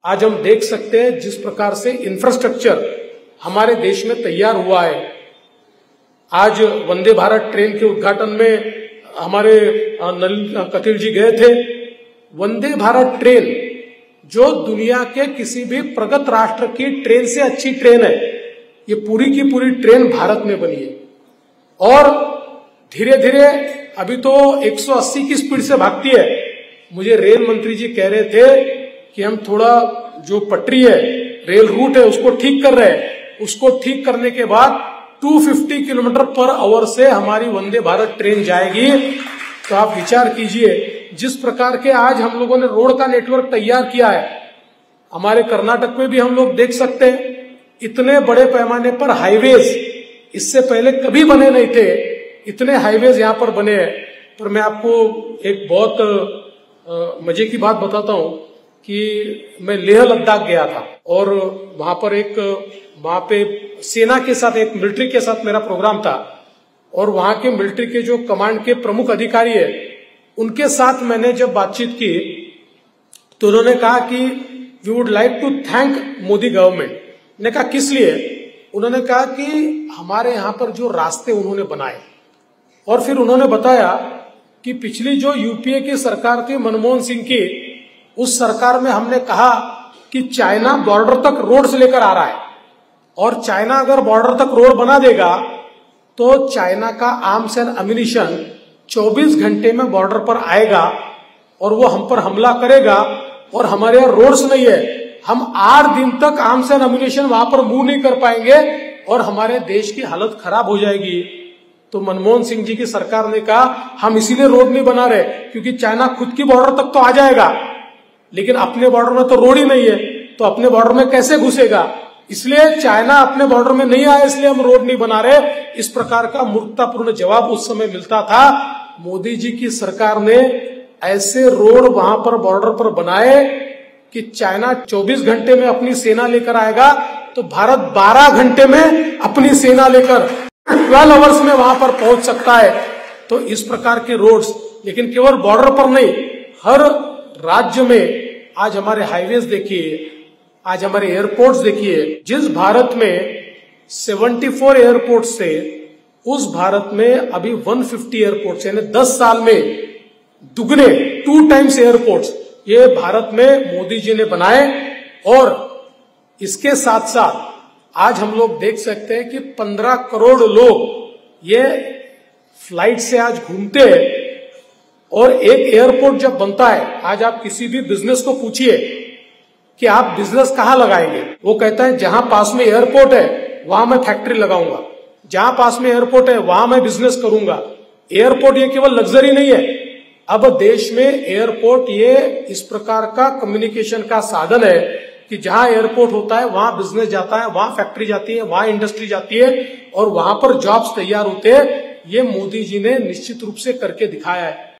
आज हम देख सकते हैं जिस प्रकार से इंफ्रास्ट्रक्चर हमारे देश में तैयार हुआ है। आज वंदे भारत ट्रेन के उद्घाटन में हमारे नलिन कतील जी गए थे। वंदे भारत ट्रेन जो दुनिया के किसी भी प्रगत राष्ट्र की ट्रेन से अच्छी ट्रेन है, ये पूरी की पूरी ट्रेन भारत में बनी है और धीरे धीरे अभी तो 180 की स्पीड से भागती है। मुझे रेल मंत्री जी कह रहे थे कि हम थोड़ा जो पटरी है, रेल रूट है, उसको ठीक कर रहे हैं। उसको ठीक करने के बाद 250 किलोमीटर पर आवर से हमारी वंदे भारत ट्रेन जाएगी। तो आप विचार कीजिए जिस प्रकार के आज हम लोगों ने रोड का नेटवर्क तैयार किया है। हमारे कर्नाटक में भी हम लोग देख सकते हैं इतने बड़े पैमाने पर हाईवेज इससे पहले कभी बने नहीं थे। इतने हाईवेज यहाँ पर बने हैं। पर मैं आपको एक बहुत मजे की बात बताता हूँ कि मैं लेह लद्दाख गया था और वहां पे सेना के साथ, एक मिलिट्री के साथ मेरा प्रोग्राम था और वहां के मिलिट्री के जो कमांड के प्रमुख अधिकारी है उनके साथ मैंने जब बातचीत की तो उन्होंने कहा कि we would like to thank Modi government. मैंने कहा किस लिए? उन्होंने कहा कि हमारे यहाँ पर जो रास्ते उन्होंने बनाए और फिर उन्होंने बताया कि पिछली जो यूपीए की सरकार थी मनमोहन सिंह की, उस सरकार में हमने कहा कि चाइना बॉर्डर तक रोड से लेकर आ रहा है और चाइना अगर बॉर्डर तक रोड बना देगा तो चाइना का आर्म्स एंड अम्यूनिशन 24 घंटे में बॉर्डर पर आएगा और वो हम पर हमला करेगा और हमारे यहाँ रोड्स नहीं है। हम 8 दिन तक आर्म्स एंड अम्यूनिशन वहां पर मूव नहीं कर पाएंगे और हमारे देश की हालत खराब हो जाएगी। तो मनमोहन सिंह जी की सरकार ने कहा हम इसीलिए रोड नहीं बना रहे क्योंकि चाइना खुद की बॉर्डर तक तो आ जाएगा लेकिन अपने बॉर्डर में तो रोड ही नहीं है, तो अपने बॉर्डर में कैसे घुसेगा? इसलिए चाइना अपने बॉर्डर में नहीं आया, इसलिए हम रोड नहीं बना रहे। इस प्रकार का मूर्खतापूर्ण जवाब उस समय मिलता था। मोदी जी की सरकार ने ऐसे रोड वहां पर बॉर्डर पर बनाए कि चाइना 24 घंटे में अपनी सेना लेकर आएगा तो भारत 12 घंटे में अपनी सेना लेकर 12 आवर्स में वहां पर पहुंच सकता है। तो इस प्रकार के रोड्स, लेकिन केवल बॉर्डर पर नहीं, हर राज्य में आज हमारे हाईवेज देखिए, आज हमारे एयरपोर्ट्स देखिए। जिस भारत में 74 एयरपोर्ट से उस भारत में अभी 150 एयरपोर्ट्स, यानी 10 साल में दुगने 2 टाइम्स एयरपोर्ट्स ये भारत में मोदी जी ने बनाए। और इसके साथ साथ आज हम लोग देख सकते हैं कि 15 करोड़ लोग ये फ्लाइट से आज घूमते हैं। और एक एयरपोर्ट जब बनता है, आज आप किसी भी बिजनेस को पूछिए कि आप बिजनेस कहाँ लगाएंगे, वो कहता है जहां पास में एयरपोर्ट है वहां मैं फैक्ट्री लगाऊंगा, जहां पास में एयरपोर्ट है वहां मैं बिजनेस करूंगा। एयरपोर्ट ये केवल लग्जरी नहीं है, अब देश में एयरपोर्ट ये इस प्रकार का कम्युनिकेशन का साधन है कि जहां एयरपोर्ट होता है वहां बिजनेस जाता है, वहां फैक्ट्री जाती है, वहां इंडस्ट्री जाती है और वहां पर जॉब्स तैयार होते हैं। ये मोदी जी ने निश्चित रूप से करके दिखाया है।